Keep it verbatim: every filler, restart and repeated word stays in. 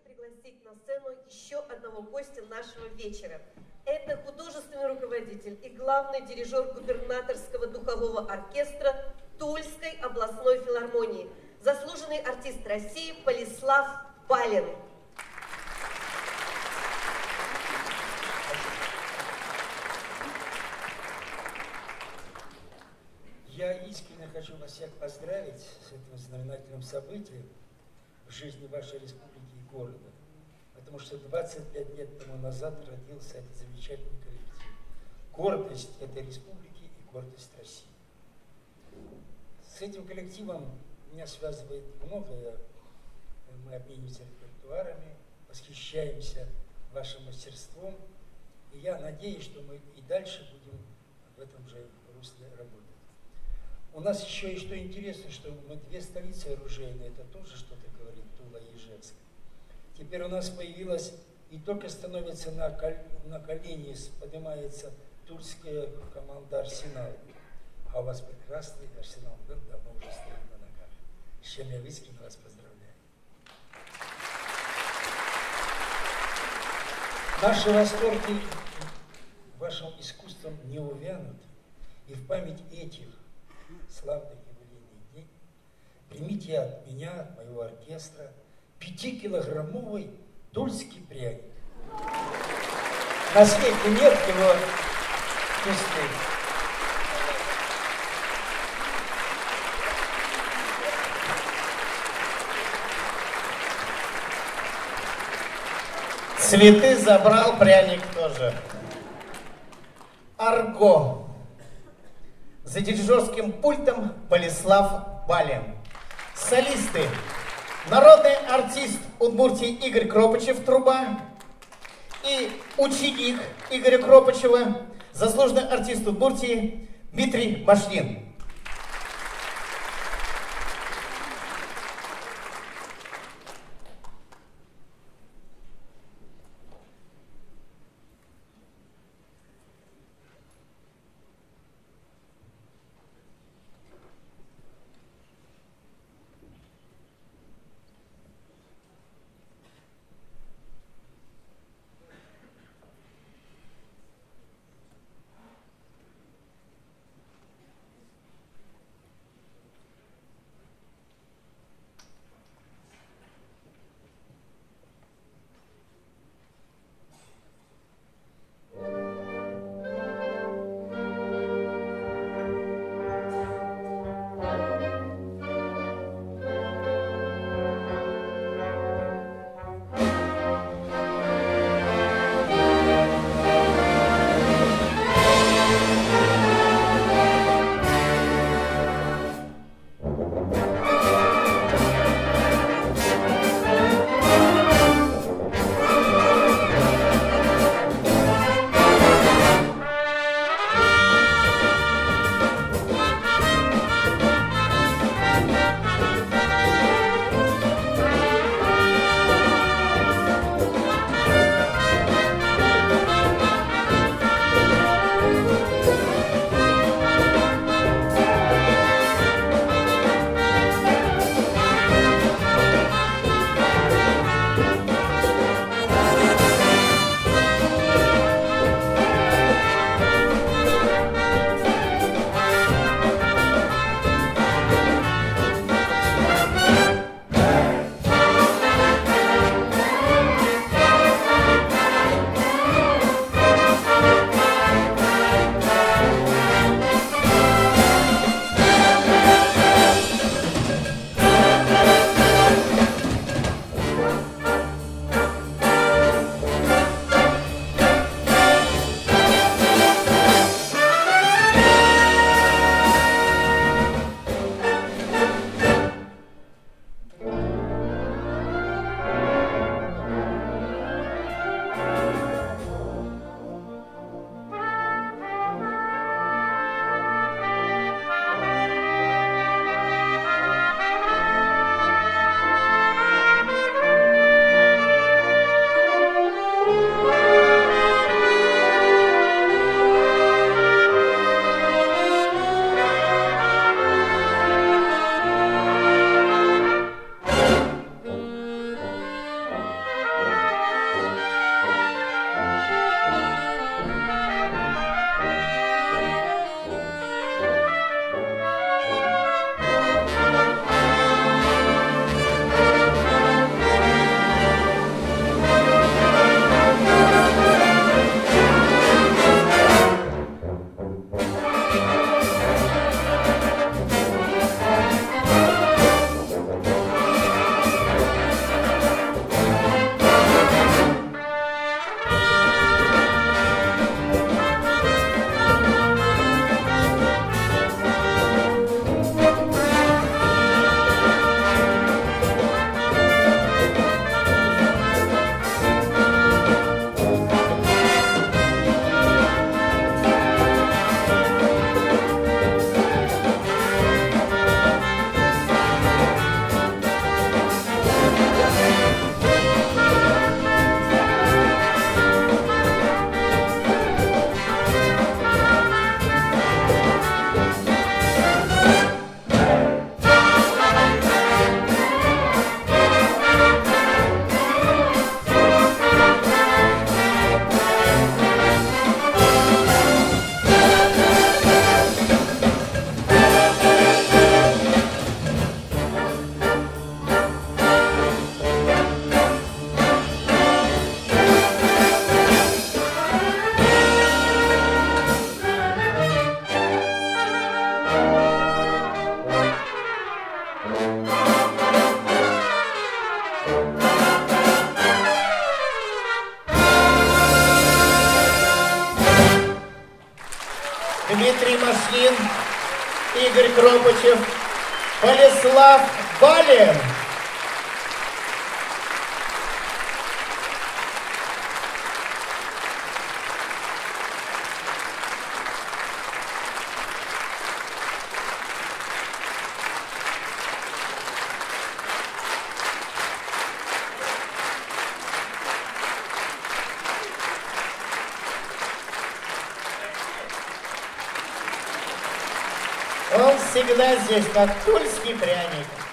пригласить на сцену еще одного гостя нашего вечера. Это художественный руководитель и главный дирижер губернаторского духового оркестра Тульской областной филармонии, заслуженный артист России Болеслав Балин. Я искренне хочу вас всех поздравить с этим знаменательным событием в жизни вашей республики и города, потому что двадцать пять лет тому назад родился этот замечательный коллектив. Гордость этой республики и гордость России. С этим коллективом меня связывает многое. Мы обмениваемся репертуарами, восхищаемся вашим мастерством. И я надеюсь, что мы и дальше будем в этом же русле работать. У нас еще и что интересно, что мы две столицы оружейные, это тоже что-то говорит, Тула и Ижевск. Теперь у нас появилась, и только становится на, кол, на колени, поднимается тульская команда «Арсенал». А у вас прекрасный «Арсенал» был, давно уже стоит на ногах. С чем я искренне вас поздравляю. Наши восторги вашим искусством не увянут, и в память этих славных юбилейных дней примите от меня, от моего оркестра, пятикилограммовый тульский пряник. На свете нет его вкусных. Цветы забрал, пряник тоже. Арго. За дирижерским пультом Болеслав Балин. Солисты. Народный артист Удмуртии Игорь Кропачев, труба. И ученик Игоря Кропачева, заслуженный артист Удмуртии Дмитрий Башнин. Мишлин, Игорь Кропачев, Болеслав Балин. Он всегда здесь, как тульский пряник.